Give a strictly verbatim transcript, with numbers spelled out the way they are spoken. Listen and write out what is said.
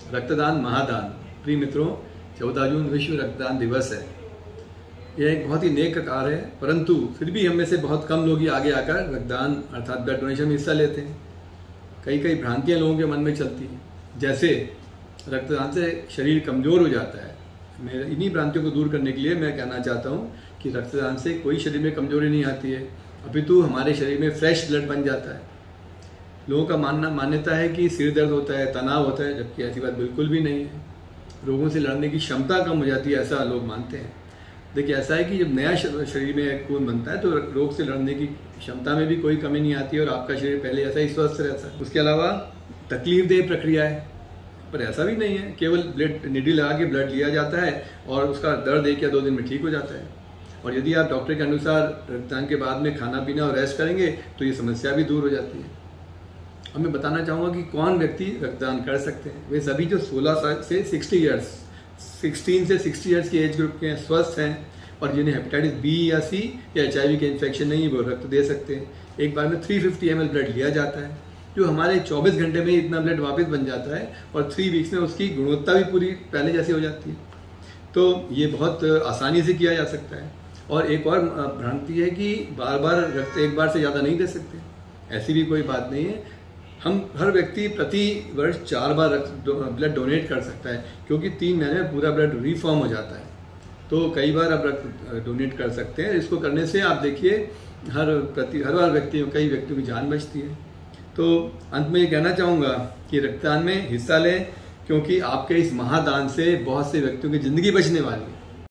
रक्तदान महादान। प्रिय मित्रों, चौदह जून विश्व रक्तदान दिवस है। यह एक बहुत ही नेक कार्य है, परंतु फिर भी हम में से बहुत कम लोग ही आगे आकर रक्तदान अर्थात ब्लड डोनेशन में हिस्सा लेते हैं। कई कई भ्रांतियां लोगों के मन में चलती हैं, जैसे रक्तदान से शरीर कमज़ोर हो जाता है। मैं इन्हीं भ्रांतियों को दूर करने के लिए मैं कहना चाहता हूँ कि रक्तदान से कोई शरीर में कमजोरी नहीं आती है, अपितु हमारे शरीर में फ्रेश ब्लड बन जाता है। लोगों का मानना मान्यता है कि सिर दर्द होता है, तनाव होता है, जबकि ऐसी बात बिल्कुल भी नहीं है। रोगों से लड़ने की क्षमता कम हो जाती है, ऐसा लोग मानते हैं। देखिए, ऐसा है कि जब नया शरीर में खून बनता है तो रोग से लड़ने की क्षमता में भी कोई कमी नहीं आती है और आपका शरीर पहले ऐसा ही स्वस्थ रहता है। उसके अलावा तकलीफदेह प्रक्रिया है, पर ऐसा भी नहीं है। केवल ब्लड निडी लगा के ब्लड लिया जाता है और उसका दर्द एक या दो दिन में ठीक हो जाता है। और यदि आप डॉक्टर के अनुसार रक्तदान के बाद में खाना पीना और रेस्ट करेंगे तो ये समस्या भी दूर हो जाती है। अब मैं बताना चाहूँगा कि कौन व्यक्ति रक्तदान कर सकते हैं। वे सभी जो सोलह साल से साठ ईयर्स सोलह से साठ ईयर्स की एज ग्रुप के हैं, स्वस्थ हैं और जिन्हें हेपेटाइटिस बी या सी या एच आई वी के इन्फेक्शन नहीं है, वो रक्त दे सकते हैं। एक बार में तीन सौ पचास एम एल ब्लड लिया जाता है, जो हमारे चौबीस घंटे में इतना ब्लड वापस बन जाता है और थ्री वीक्स में उसकी गुणवत्ता भी पूरी पहले जैसी हो जाती है। तो ये बहुत आसानी से किया जा सकता है। और एक और भ्रांति है कि बार बार रक्त एक बार से ज़्यादा नहीं दे सकते, ऐसी भी कोई बात नहीं है। हम हर व्यक्ति प्रति वर्ष चार बार रक्त ब्लड डोनेट कर सकता है, क्योंकि तीन महीने में पूरा ब्लड रिफॉर्म हो जाता है। तो कई बार आप रक्त डोनेट कर सकते हैं। इसको करने से आप देखिए हर प्रति हर बार व्यक्ति कई व्यक्तियों की जान बचती है। तो अंत में ये कहना चाहूँगा कि रक्तदान में हिस्सा लें, क्योंकि आपके इस महादान से बहुत से व्यक्तियों की ज़िंदगी बचने वाली है।